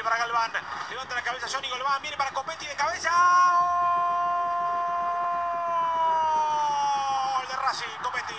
viene para Galván. Levanta la cabeza Johnny Galván, viene para Copetti de cabeza. ¡Gol de Racing! Copetti.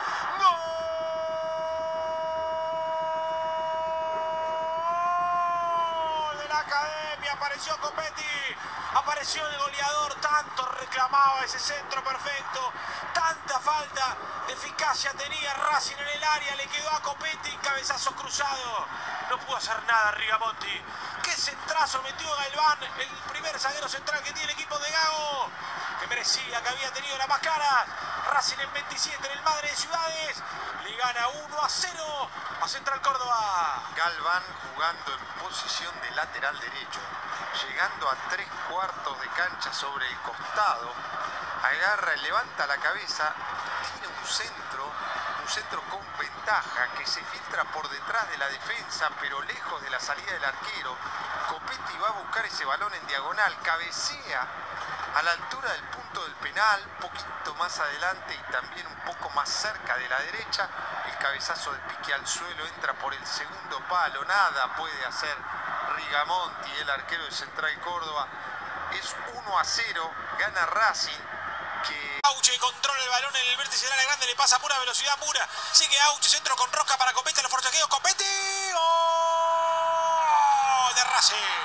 ¡Gol de la Academia! Apareció Copetti. Apareció el goleador. Tanto reclamaba ese centro perfecto. Tanta falta de eficacia tenía Racing en el área. Le quedó a Copetti. Cabezazo cruzado. No pudo hacer nada Rigamonti. Qué centrazo metió Galván. El primer zaguero central que tiene el equipo de Gago. Que merecía, que había tenido las más claras. Racing en 27 en el Madre de Ciudades. Le gana 1-0 a Central Córdoba. Galván jugando en posición de lateral derecho. Llegando a 3/4 de cancha sobre el costado. Agarra, levanta la cabeza. Tiene un centro con ventaja que se filtra por detrás de la defensa, pero lejos de la salida del arquero. Copetti va a buscar ese balón en diagonal, cabecea a la altura del punto del penal, un poquito más adelante y también un poco más cerca de la derecha. El cabezazo de pique al suelo entra por el segundo palo, nada puede hacer Rigamonti, el arquero de Central Córdoba. Es 1-0, gana Racing. Auche controla el balón en el vértice del área grande, le pasa a pura velocidad Mura. Sigue Auche, centro con Rosca para Copetti, los forcejeos. Copetti. ¡Gol de Racing!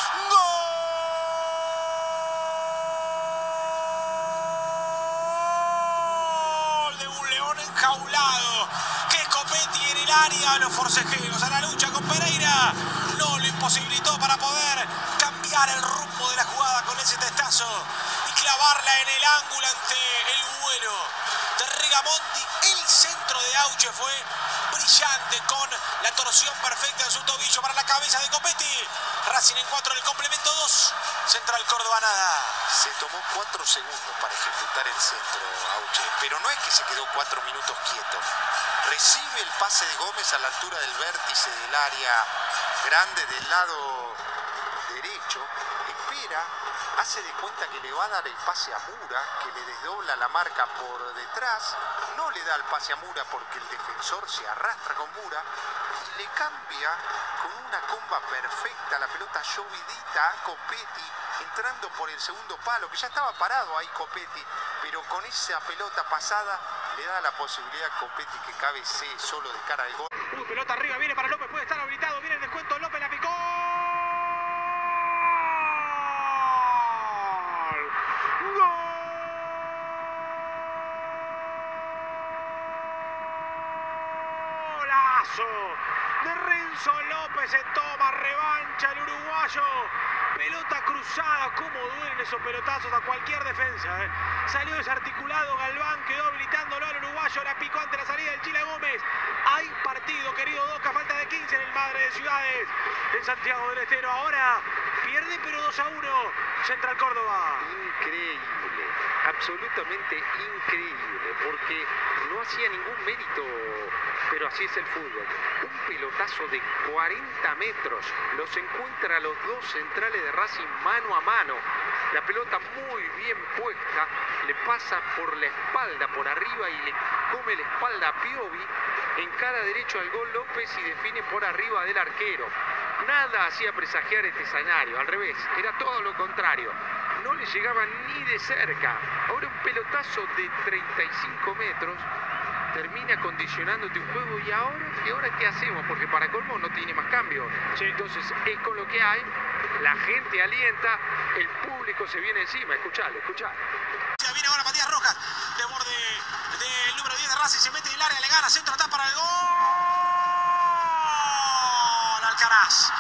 ¡Gol de un león enjaulado! Que Copetti en el área, los forcejeos, a la lucha con Pereira. No lo imposibilitó para poder cambiar el rumbo de la jugada con ese testazo y clavarla en el ángulo ante el vuelo de Rigamonti. El centro de Auche fue brillante con la torsión perfecta de su tobillo para la cabeza de Copetti. Racing en 4 en el complemento 2. Central Córdoba nada. Se tomó 4 segundos para ejecutar el centro Auche, pero no es que se quedó 4 minutos quieto. Recibe el pase de Gómez a la altura del vértice del área grande del lado derecho. Espera, hace de cuenta que le va a dar el pase a Mura, que le desdobla la marca por detrás. No le da el pase a Mura porque el defensor se arrastra con Mura. Y le cambia con una comba perfecta la pelota llovidita a Copetti, entrando por el segundo palo, que ya estaba parado ahí Copetti, pero con esa pelota pasada le da la posibilidad a Copetti que cabecee solo de cara al gol. Pelota arriba, viene para López, puede estar habilitado, viene el descuento, López la picó. De Renzo López, se toma revancha el uruguayo. Pelota cruzada, cómo duelen esos pelotazos a cualquier defensa. Salió desarticulado Galván, quedó habilitándolo al uruguayo, la picó ante la salida del Chila Gómez. Hay partido, querido Doca, falta de 15 en el Madre de Ciudades, en Santiago del Estero. Ahora pierde, pero 2-1, Central Córdoba. Increíble, absolutamente increíble, porque no hacía ningún mérito, pero así es el fútbol. Un pelotazo de 40 metros, los encuentra a los dos centrales de Racing mano a mano. La pelota muy bien puesta, le pasa por la espalda, por arriba, y le come la espalda a Piovi, encara derecho al gol López y define por arriba del arquero. Nada hacía presagiar este escenario, al revés, era todo lo contrario. No le llegaba ni de cerca. Ahora un pelotazo de 35 metros termina condicionándote un juego. ¿Y ahora qué hacemos? Porque para colmo no tiene más cambio. Sí. Entonces es con lo que hay. La gente alienta, el público se viene encima. Escuchale. Viene ahora Matías Rojas, de borde del número 10 de Racing, se mete en el área, le gana, centro está para el gol. Alcaraz.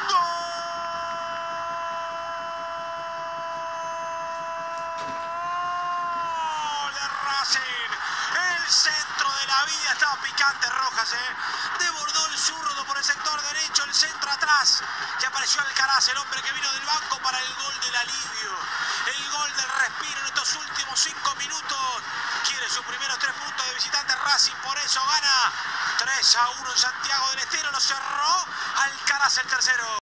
Gol de Racing. El centro de la vida, estaba picante Rojas, Desbordó el zurdo por el sector derecho, el centro atrás. Y apareció Alcaraz, el hombre que vino del banco para el gol del alivio. El gol del respiro en estos últimos 5 minutos. Quiere sus primeros 3 puntos de visitante Racing, por eso gana 3-1 en Santiago del Estero. Lo cerró Alcaraz el tercero.